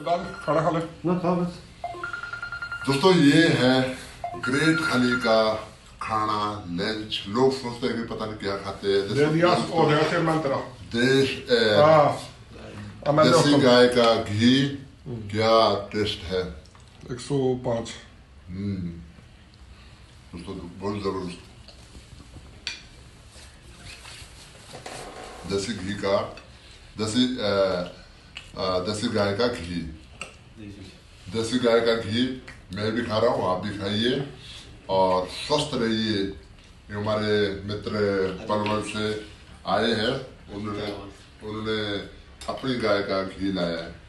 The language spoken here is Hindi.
खाना खा ले ना खा बस। दोस्तों ये है ग्रेट खली का खाना लंच। लोग सोचते हैं कि पता नहीं क्या खाते हैं। दे दिया और जैसे मंत्र देसी गाय का घी क्या टेस्ट है। 105 दोस्तों बहुत जबरदस्त देसी घी का देसी गाय का घी। देसी गाय का घी मैं भी खा रहा हूँ, आप भी खाइए और स्वस्थ रहिए। ये हमारे मित्र पलवल से आए हैं, उन्होंने अपनी गाय का घी लाया है।